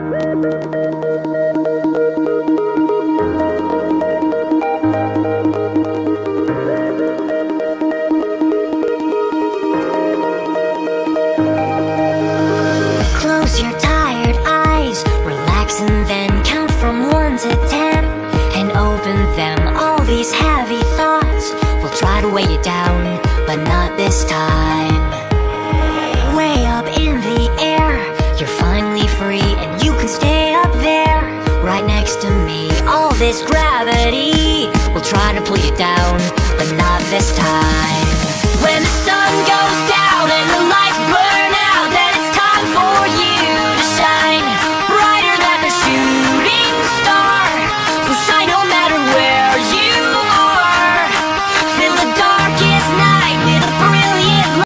Close your tired eyes, relax and then count from 1 to 10 and open them. All these heavy thoughts will try to weigh you down, but not this time.